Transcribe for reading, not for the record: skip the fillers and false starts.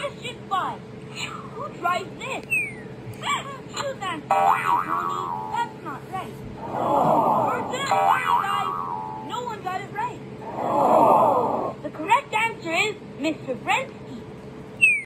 Question 5. Who drives this? Suzanne, sorry, Tony. That's not right. Sorry, guys. No one got it right. The correct answer is Mr. Brent